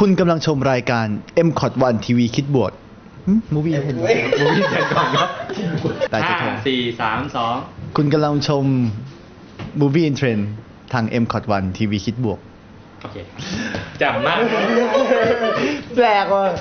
คุณกำลังชมรายการ MCOT1 ทีวีคิดบวกมูวี่เห็นมูวี่เสร็จก่อนครับ 5 4 3 2 คุณกำลังชม Movie in Trend ทาง MCOT1 ทีวีคิดบวกโอเคจำมากแปลกว่ะ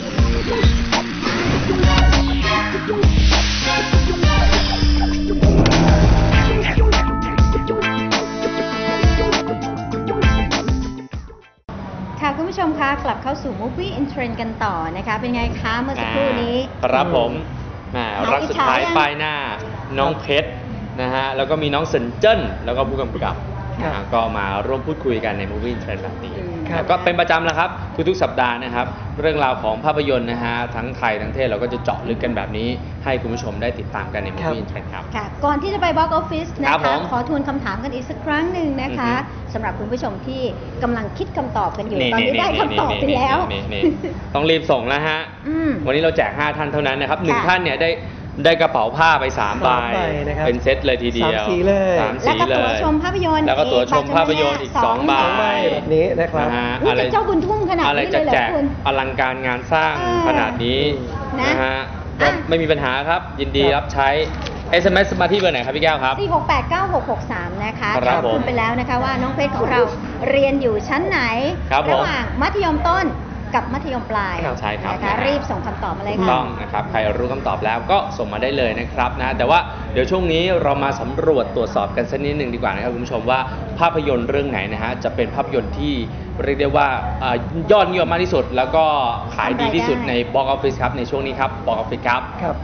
คุณผู้ชมคะกลับเข้าสู่ Movie in Trend กันต่อนะคะเป็นไงคะเมื่อสักครู่นี้ครับผมรักสุดท้ายป้ายหน้าน้องเพชรนะฮะแล้วก็มีน้องเซินเจิ้นแล้วก็ผู้กำกับก็มาร่วมพูดคุยกันใน Movie in Trend แบบนี้ก็เป็นประจำแล้วครับทุกๆสัปดาห์นะครับเรื่องราวของภาพยนตร์นะฮะทั้งไทยทั้งเทศเราก็จะเจาะลึกกันแบบนี้ให้คุณผู้ชมได้ติดตามกันใน Movie in Trend ครับก่อนที่จะไป Box Office นะคะขอทวนคำถามกันอีกสักครั้งหนึ่งนะคะสำหรับคุณผู้ชมที่กำลังคิดคำตอบกันอยู่ตอนนี้ได้คำตอบไปแล้วต้องรีบส่งแล้วฮะวันนี้เราแจก5ท่านเท่านั้นนะครับ1ท่านเนี่ยได้กระเป๋าผ้าไป3ใบเป็นเซตเลยทีเดียว 3 สีเลยแล้วก็ตั๋วชมภาพยนตร์แล้วก็ตั๋วชมภาพยนตร์อีก2ใบแบบนี้นะครับอะไรเจ้าบุญทุ่มขนาดนี้เลยเหรอคุณอลังการงานสร้างขนาดนี้นะฮะก็ไม่มีปัญหาครับยินดีรับใช้ SMS มาที่เบอร์ไหนครับพี่แก้วครับ 4689663นะคะขอบคุณไปแล้วนะคะว่าน้องเพชรของเราเรียนอยู่ชั้นไหนระหว่างมัธยมต้นกับมัธยมปลายใช่ครับนะคะรีบส่งคำตอบมาเลยค่ะต้องนะครับใครรู้คำตอบแล้วก็ส่งมาได้เลยนะครับนะแต่ว่าเดี๋ยวช่วงนี้เรามาสำรวจตรวจสอบกันสักนิดหนึ่งดีกว่านะครับคุณผู้ชมว่าภาพยนตร์เรื่องไหนนะฮะจะเป็นภาพยนตร์ที่เรียกได้ว่ายอดนิยมมากที่สุดแล้วก็ขายดีที่สุดใน Box Office ครับในช่วงนี้ครับ Box Office ครับ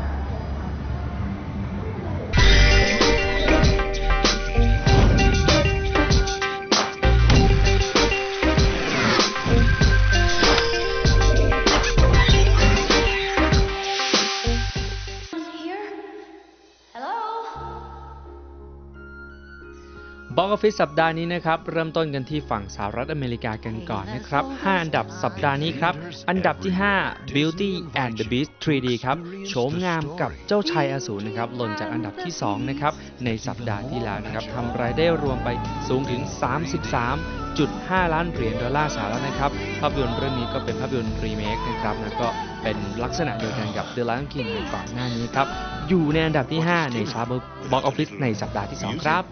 บ็อกซ์ออฟฟิศสัปดาห์นี้นะครับเริ่มต้นกันที่ฝั่งสหรัฐอเมริกากันก่อนนะครับ5อันดับสัปดาห์นี้ครับอันดับที่5 Beauty and the Beast 3D ครับโฉมงามกับเจ้าชายอสูรนะครับหล่นจากอันดับที่2นะครับในสัปดาห์ที่แล้วนะครับทำรายได้รวมไปสูงถึง 33.5 ล้านเหรียญดอลลาร์สหรัฐนะครับภาพยนตร์เรื่องนี้ก็เป็นภาพยนตร์รีเมคนะครับแล้วก็เป็นลักษณะเดียวกันกับ The Lion King ในก่อนหน้านี้ครับอยู่ในอันดับที่5ในชาร์ตบ็อกซ์ออฟฟิศในสัปดาห์ที่2ครับ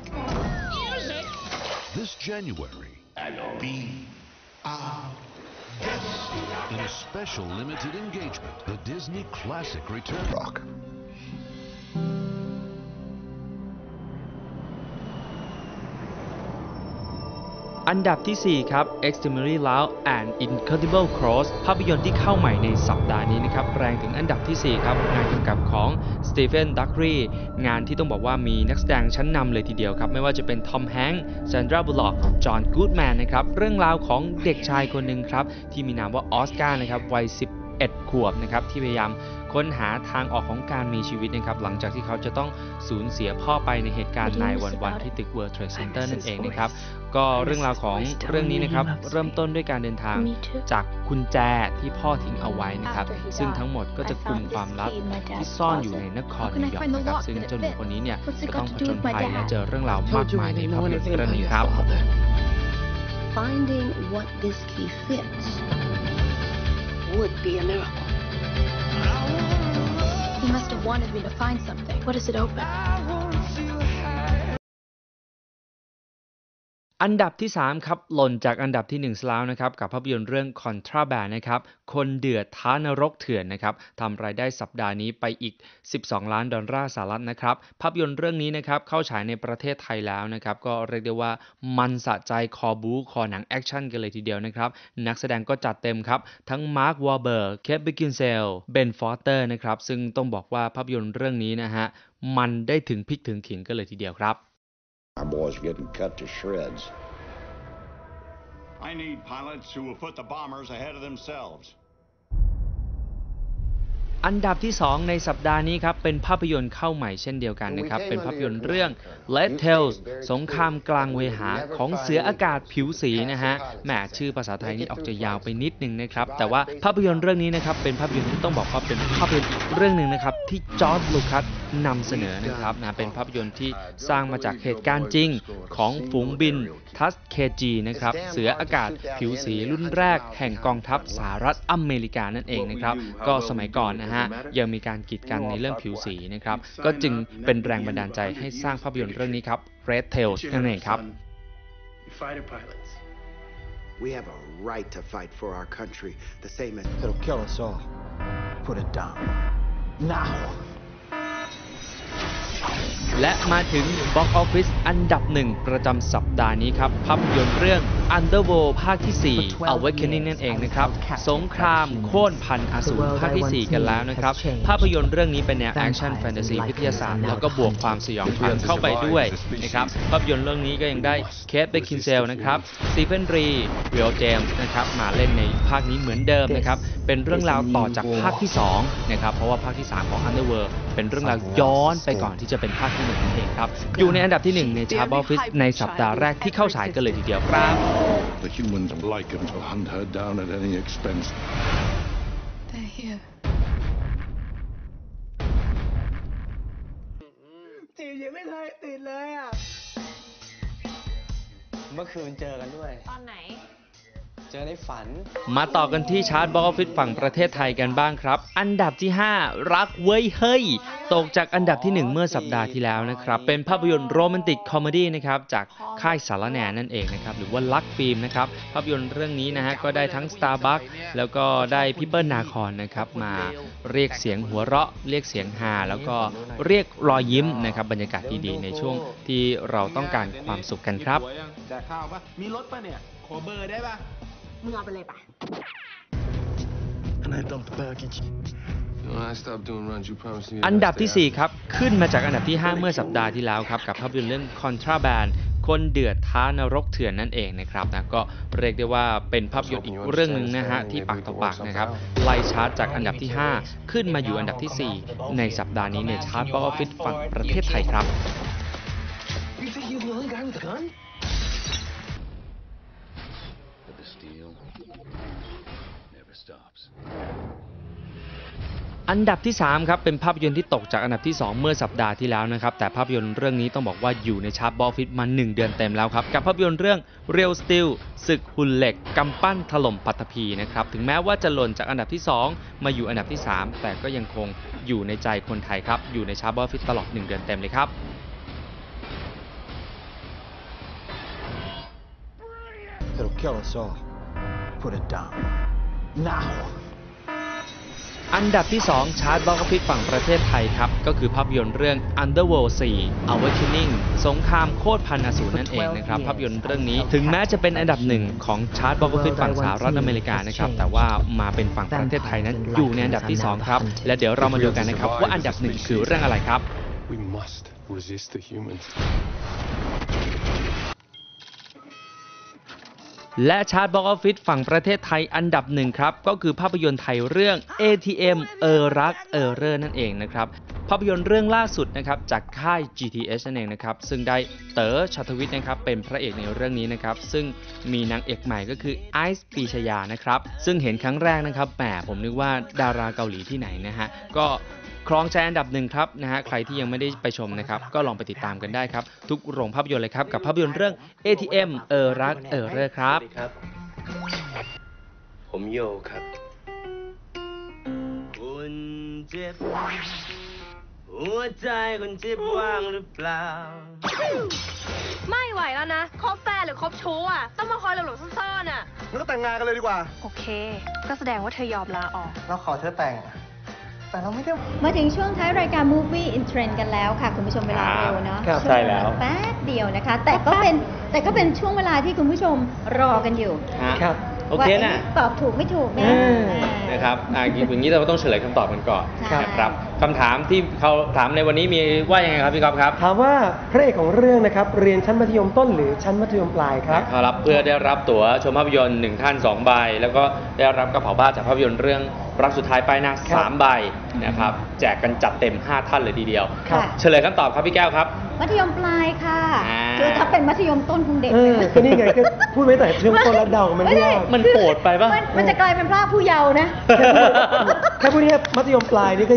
This January, be our guest in a special limited engagement, the Disney Classic Return. Rock. อันดับที่4ครับ Extremely Loud and Incredible Cross ภาพยนตร์ที่เข้าใหม่ในสัปดาห์นี้นะครับแรงถึงอันดับที่4ครับงานกำกับของสตีเฟน ดักรีงานที่ต้องบอกว่ามีนักแสดงชั้นนำเลยทีเดียวครับไม่ว่าจะเป็นทอมแฮงค์แซนดราบูลล็อกจอห์นกูดแมนนะครับเรื่องราวของเด็กชายคนหนึ่งครับที่มีนามว่าออสการ์นะครับวัย11 ขวบนะครับที่พยายามค้นหาทางออกของการมีชีวิตนะครับหลังจากที่เขาจะต้องสูญเสียพ่อไปในเหตุการณ์9/11ที่ตึก World Trade Center นั่นเองนะครับก็เรื่องราวของเรื่องนี้นะครับเริ่มต้นด้วยการเดินทางจากกุญแจที่พ่อทิ้งเอาไว้นะครับซึ่งทั้งหมดก็จะกลุ่มความลับที่ซ่อนอยู่ในนครนิวยอร์กนะครับซึ่งเจ้าหนุ่มคนนี้เนี่ยจะต้องผจญภัยและเจอเรื่องราวมากมายในภาพยนตร์เรื่องนี้ครับ Finding what this key fits would be a miracle. He must have wanted me to find something. What does it open? อันดับที่3ครับหล่นจากอันดับที่1แล้วนะครับกับภาพยนตร์เรื่อง Contraband นะครับคนเดือดท้านรกเถื่อนนะครับทำรายได้สัปดาห์นี้ไปอีก12 ล้านดอลลาร์สหรัฐนะครับภาพยนตร์เรื่องนี้นะครับเข้าฉายในประเทศไทยแล้วนะครับก็เรียกได้ว่ามันสะใจคอบู๊คอหนังแอคชั่นกันเลยทีเดียวนะครับนักแสดงก็จัดเต็มครับทั้งมาร์ควอลเบิร์กเคท บิคินเซลเบนฟอสเตอร์นะครับซึ่งต้องบอกว่าภาพยนตร์เรื่องนี้นะฮะมันได้ถึงพริกถึงขิงกันเลยทีเดียวครับ Our boys are getting cut to shreds. I need pilots who will put the bombers ahead of themselves. อันดับที่2ในสัปดาห์นี้ครับเป็นภาพยนตร์เข้าใหม่เช่นเดียวกันนะครับเป็นภาพยนตร์เรื่อง Red Tails สงครามกลางเวหาของเสืออากาศผิวสีนะฮะแหมชื่อภาษาไทยนี่ออกจะยาวไปนิดนึงนะครับแต่ว่าภาพยนตร์เรื่องนี้นะครับเป็นภาพยนตร์ที่ต้องบอกว่าเป็นภาพยนตร์อีกเรื่องนึงนะครับที่จอร์จ ลูคัสนำเสนอนะครับนะเป็นภาพยนตร์ที่สร้างมาจากเหตุการณ์จริงของฝูงบินทัสเคจีนะครับเสืออากาศผิวสีรุ่นแรกแห่งกองทัพสหรัฐอเมริกานั่นเองนะครับก็สมัยก่อนนะฮะยังมีการกีดกันในเรื่องผิวสีนะครับก็จึงเป็นแรงบันดาลใจให้สร้างภาพยนตร์เรื่องนี้ครับ Red Tails นั่นเองครับ We have a right to fight for our country, the same as... It'll kill us all. Put it down. Now. และมาถึง Box Office อันดับหนึ่งประจำสัปดาห์นี้ครับภาพยนตร์เรื่อง Underworld ภาคที่ 4 Awakening นั่นเองนะครับสงครามโค่นพันอสูรภาคที่ 4 กันแล้วนะครับภาพยนตร์เรื่องนี้เป็นแนวแอคชั่นแฟนตาซีวิทยาศาสตร์แล้วก็บวกความสยองขวัญเข้าไปด้วยนะครับภาพยนตร์เรื่องนี้ก็ยังได้เคท เบคคินเซลนะครับสตีเฟน รีเรียลเจมส์นะครับมาเล่นในภาคนี้เหมือนเดิมนะครับเป็นเรื่องราวต่อจากภาคที่2นะครับเพราะว่าภาคที่3ของ Underworld เป็นเรื่องราวย้อนไปก่อนที่จะเป็นภาคที่1นั่นเองครับอยู่ในอันดับที่1ในชาร์ต Box Office ในสัปดาห์แรกที่เข้าฉายกันเลยทีเดียวครับ The humans like him to hunt her down at any expense. They're here. จีบยังไม่เคยติดเลยอ่ะ เมื่อคืนเจอกันด้วยตอนไหนเจอในฝันมาต่อกันที่ชาร์ต Box Office ฝั่งประเทศไทยกันบ้างครับอันดับที่ 5 รักเว้ยเฮ้ยตกจากอันดับที่ 1 เมื่อสัปดาห์ที่แล้วนะครับเป็นภาพยนตร์โรแมนติกคอมเมดี้นะครับจากค่ายสารแหน่นั่นเองนะครับหรือว่าลักฟิล์มนะครับภาพยนตร์เรื่องนี้นะฮะก็ได้ทั้ง Starbucks แล้วก็ได้พี่เปิ้ลนาคอนนะครับมาเรียกเสียงหัวเราะเรียกเสียงฮาแล้วก็เรียกรอยยิ้มนะครับบรรยากาศดีๆในช่วงที่เราต้องการความสุขกันครับแจกข้าวปะมีรถปะเนี่ย ขอเบอร์ได้ปะมึงเอาไปเลยปะ And I dumped the package. When I stopped doing runs, you promised me. อันดับที่ 4 ครับขึ้นมาจากอันดับที่ 5 เมื่อสัปดาห์ที่แล้วครับกับภาพยนตร์เรื่อง Contraband คนเดือดท้านรกเถื่อนนั่นเองนะครับนะก็เรียกได้ว่าเป็นภาพยนตร์อีกเรื่องหนึ่งนะฮะที่ปากต่อปากนะครับไล่ชาร์ตจากอันดับที่ 5 ขึ้นมาอยู่อันดับที่ 4 ในสัปดาห์นี้ในชาร์ต Box Office ฝั่งประเทศไทยครับ You think he's the only guy with a gun? The steel never stops. อันดับที่ 3 ครับเป็นภาพยนตร์ที่ตกจากอันดับที่ 2 เมื่อสัปดาห์ที่แล้วนะครับแต่ภาพยนตร์เรื่องนี้ต้องบอกว่าอยู่ในชาร์ต Box Office มา 1 เดือนเต็มแล้วครับกับภาพยนตร์เรื่อง Real Steel ศึกหุ่นเหล็กกำปั้นถล่มปัตตภีนะครับถึงแม้ว่าจะหล่นจากอันดับที่ 2 มาอยู่อันดับที่ 3 แต่ก็ยังคงอยู่ในใจคนไทยครับอยู่ในชาร์ต Box Office ตลอด 1 เดือนเต็มเลยครับ It'll kill us all. Put it down. Now. อันดับที่ 2 ชาร์ต Box Office ฝั่งประเทศไทยครับก็คือภาพยนตร์เรื่อง Underworld 4 Awakening สงครามโคตรพันอสูรนั่นเองนะครับภาพยนตร์เรื่องนี้ถึงแม้จะเป็นอันดับ 1 ของชาร์ต Box Office ฝั่งสหรัฐอเมริกานะครับแต่ว่ามาเป็นฝั่งประเทศไทยนั้นอยู่ในอันดับที่ 2 ครับและเดี๋ยวเรามาดูกันนะครับว่าอันดับ 1 คือเรื่องอะไรครับ We must resist the humans. และชาร์ต Box Office ฝั่งประเทศไทยอันดับ 1 ครับก็คือภาพยนตร์ไทยเรื่อง ATM รักเร่อนั่นเองนะครับภาพยนตร์เรื่องล่าสุดนะครับจากค่าย GTH นั่นเองนะครับซึ่งได้เต๋อ ชัทวิทย์นะครับเป็นพระเอกในเรื่องนี้นะครับซึ่งมีนางเอกใหม่ก็คือไอซ์ ปรีชยานะครับซึ่งเห็นครั้งแรกนะครับแหมผมนึกว่าดาราเกาหลีที่ไหนนะฮะก็ครองใจอันดับ 1ครับนะฮะใครที่ยังไม่ได้ไปชมนะครับก็ลองไปติดตามกันได้ครับทุกโรงภาพยนตร์เลยครับกับภาพยนตร์เรื่อง ATM รักเร่อครับผมโยครับคุณเจ็บหัวใจคุณเจ็บว่างหรือเปล่าไม่ไหวแล้วนะคบแฟนหรือคบชู้อ่ะต้องมาคอยหลบๆซ่อนๆอ่ะงั้นก็แต่งงานกันเลยดีกว่าโอเคก็แสดงว่าเธอยอมลาออกเราขอเธอแต่งแต่เราไม่ได้มาถึงช่วงท้ายรายการ Movie in Trend กันแล้วค่ะคุณผู้ชมเวลาเร็วเนาะใช่แล้วแป๊บเดียวนะคะแต่ก็เป็นช่วงเวลาที่คุณผู้ชมรอกันอยู่ครับโอเคนะว่าตอบถูกไม่ถูกนะนะครับอย่างนี้เราต้องเฉลยคำตอบกันก่อนใช่นะครับคำถามที่เขาถามในวันนี้มีว่ายังไงครับพี่ก๊อฟครับถามว่าพระเอกของเรื่องนะครับเรียนชั้นมัธยมต้นหรือชั้นมัธยมปลายครับครับเพื่อได้รับตั๋วชมภาพยนตร์1ท่าน2ใบแล้วก็ได้รับกระเป๋าผ้าจากภาพยนตร์เรื่องรักสุดท้ายป้ายหน้า3ใบนะครับแจกกันจัดเต็ม5ท่านเลยทีเดียวค่ะเฉลยคำตอบครับพี่แก้วครับมัธยมปลายค่ะคือถ้าเป็นมัธยมต้นคงเด็กไปนะก็นี่ไงก็พูดไว้แต่ช่วงต้นแล้วเดามันไม่ยากมันโหดไปป่ะมันจะกลายเป็นพระผู้เยาว์นะแค่พูดเนี่ยมัธยมปลายนี่ก็ยังรู้สึกว่า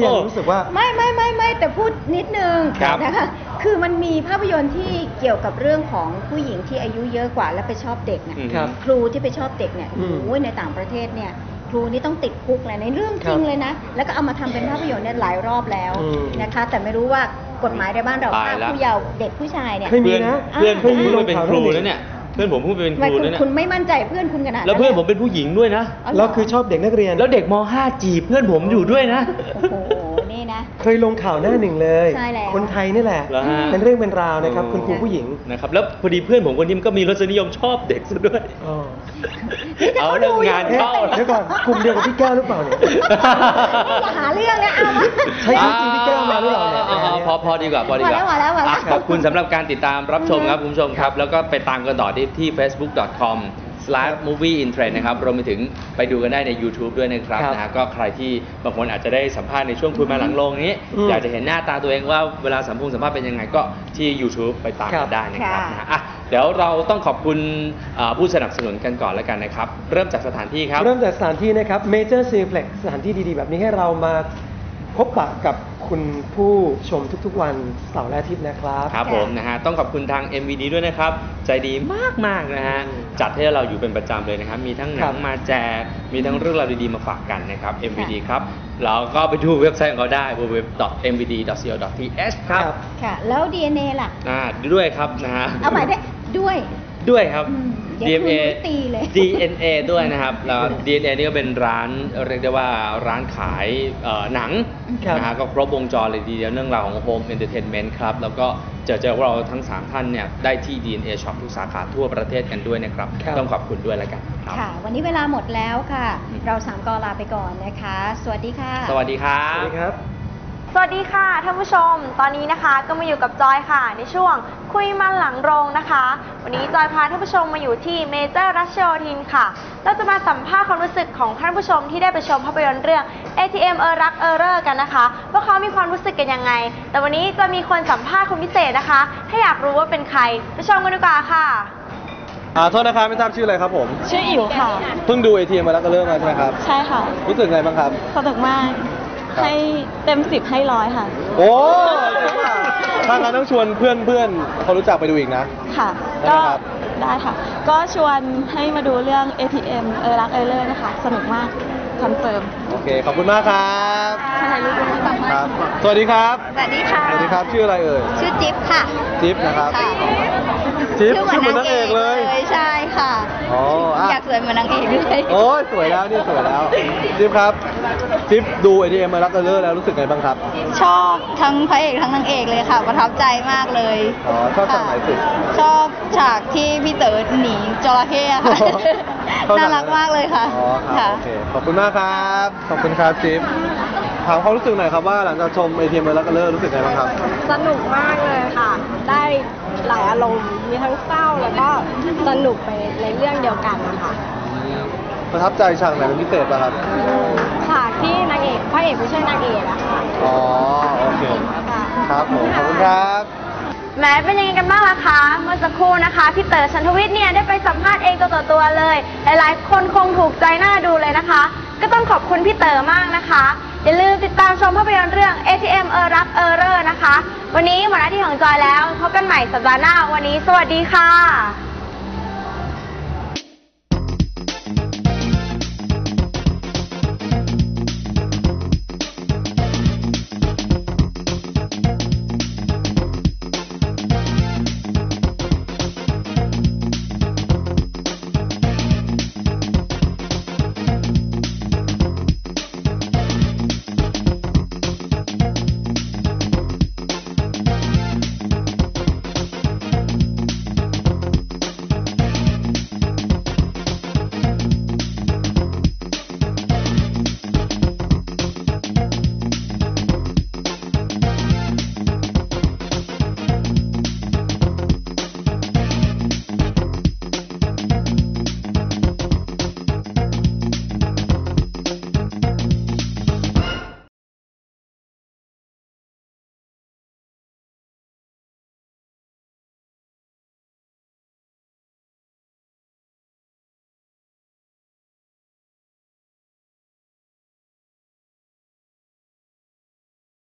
ว่าไม่แต่พูดนิดนึงนะคะคือมันมีภาพยนตร์ที่เกี่ยวกับเรื่องของผู้หญิงที่อายุเยอะกว่าแล้วไปชอบเด็กเนี่ยครูที่ไปชอบเด็กเนี่ยโอ้ยในต่างประเทศเนี่ยครูนี่ต้องติดคุกเลยในเรื่องจริงเลยนะแล้วก็เอามาทำเป็นภาพยนตร์เนี่ยหลายรอบแล้วนะคะแต่ไม่รู้ว่ากฎหมายในบ้านเราถ้าผู้เยาว์เด็กผู้ชายเนี่ยเพื่อนผมพูดเป็นครูแล้วเนี่ยเพื่อนผมพูดเป็นครูแล้วเนี่ยคุณไม่มั่นใจเพื่อนคุณขนาดนั้นแล้วเพื่อนผมเป็นผู้หญิงด้วยนะแล้วคือชอบเด็กนักเรียนแล้วเด็กม.5 จีบเพื่อนผมอยู่ด้วยนะโอ้โหนี่นะเคยลงข่าวหน้าหนึ่งเลยใช่แล้วคนไทยนี่แหละเป็นเรื่องเป็นราวนะครับคุณครูผู้หญิงนะครับแล้วพอดีเพื่อนผมคนนี้มันก็มีรสนิยมชอบเด็กซะด้วยเอาเรื่องงานเข้าเดี๋ยวก่อนกลุ่มเดียวกับพี่แก้วหรือเปล่าเนี่ยหาเรื่องนะเอาใช่จริงพี่แก้วมาหรือเปล่าเนี่ยพอดีกว่าขอบคุณสำหรับการติดตามรับชมครับคุณผู้ชมครับแล้วก็ไปตามกันต่อที่ facebook.com/movieInTrend นะครับรวมไปถึงไปดูกันได้ใน YouTube ด้วยนะครับนะฮะก็ใครที่บางคนอาจจะได้สัมภาษณ์ในช่วงคุยมาหลังโรงนี้อยากจะเห็นหน้าตาตัวเองว่าเวลาสัมภาษณ์เป็นยังไงก็ที่ YouTube ไปตามกันได้นะครับนะฮะเดี๋ยวเราต้องขอบคุณผู้สนับสนุนกันก่อนแล้วกันนะครับเริ่มจากสถานที่ครับเริ่มจากสถานที่นะครับ Major Cineplex สถานที่ดีๆแบบนี้ให้เรามาพบปะกับคุณผู้ชมทุกๆวันเสาร์และอาทิตย์นะครับครับผมนะฮะต้องขอบคุณทาง MVD ด้วยนะครับใจดีมากๆนะฮะจัดให้เราอยู่เป็นประจำเลยนะครับมีทั้งหนังมาแจกมีทั้งเรื่องราวดีๆมาฝากกันนะครับ MVD ครับแล้วก็ไปดูเว็บไซต์ของเขาได้ www.mvd.co.th ครับค่ะแล้ว DNA ล่ะด้วยครับนะฮะเอาใหม่ด้วยครับ DNA ด้วยนะครับแล้ว DNA นี่ก็เป็นร้านเรียกได้ว่าร้านขายหนังนะฮะก็ครบวงจรเลยทีเดียวเรื่องราวของ Home Entertainment ครับแล้วก็เจอเราทั้ง3ท่านเนี่ยได้ที่ DNA Shop ทุกสาขาทั่วประเทศกันด้วยนะครับต้องขอบคุณด้วยแล้วกันค่ะวันนี้เวลาหมดแล้วค่ะเรา3ก็ลาไปก่อนนะคะสวัสดีค่ะสวัสดีครับสวัสดีค่ะท่านผู้ชมตอนนี้นะคะก็มาอยู่กับจอยค่ะในช่วงคุยมันหลังโรงนะคะวันนี้จอยพาท่านผู้ชมมาอยู่ที่เมเจอร์รัชโยธินค่ะเราจะมาสัมภาษณ์ความรู้สึกของท่านผู้ชมที่ได้ไปชมภาพยนตร์เรื่อง ATM รักกันนะคะว่าเขามีความรู้สึกกันยังไงแต่วันนี้จะมีคนสัมภาษณ์คนพิเศษนะคะถ้าอยากรู้ว่าเป็นใครไปชมกันดีกว่าค่ะโทษนะครับไม่ทราบชื่ออะไรครับผมชื่ออิ๋วค่ะเพิ่งดู ATM รักกันมาใช่ไหมครับใช่ค่ะรู้สึกไงบ้างครับสนุกมากให้เต็ม10ให้100ค่ะโอ้ถ้างั้นต้องชวนเพื่อนเขารู้จักไปดูอีกนะค่ะก็ได้ค่ะก็ชวนให้มาดูเรื่อง ATM รักนะคะสนุกมากคอนเฟิร์มโอเคขอบคุณมากครับถ่ายรูปด้วยครับสวัสดีครับสวัสดีค่ะสวัสดีครับชื่ออะไรเอ่ยชื่อจิ๊บค่ะจิ๊บนะครับจิ๊บชื่อเหมือนนางเอกเลยใช่ค่ะอยากสวยเหมือนนางเอกเลยโอ้ยสวยแล้วนี่สวยแล้วจิ๊บครับจิ๊บดู ATM รักกันแล้วรู้สึกไงบ้างครับชอบทั้งพระเอกทั้งนางเอกเลยค่ะประทับใจมากเลยชอบฉากไหนสุดชอบฉากที่พี่เต๋อหนีจระเข้ค่ะน่ารักมากเลยค่ะค่ะโอเคขอบคุณมากครับขอบคุณครับจิ๊บถามเขารู้สึกหน่อยครับว่าหลังจากชม ATM รักกันรู้สึกไงบ้างครับสนุกมากเลยค่ะได้หลายอารมณ์มีทั้งเศร้าแล้วก็สนุกไปในเรื่องเดียวกันนะคะประทับใจฉากไหนเป็นพิเศษป่ะครับฉากที่นางเอกพระเอกไม่ใช่นางเอกอะค่ะอ๋อโอเคครับผมขอบคุณครับแม้เป็นยังไงกันบ้างล่ะคะเมื่อสักครู่นะคะพี่เต๋อ ชันทวิทย์เนี่ยได้ไปสัมภาษณ์เองตัวต่อตัวเลยหลายๆคนคงถูกใจน่าดูเลยนะคะก็ต้องขอบคุณพี่เต๋อมากนะคะอย่าลืมติดตามชมภาพยนตร์เรื่อง ATM รักนะคะวันนี้หมดหน้าที่ของจอยแล้วพบกันใหม่สัปดาห์หน้าวันนี้สวัสดีค่ะ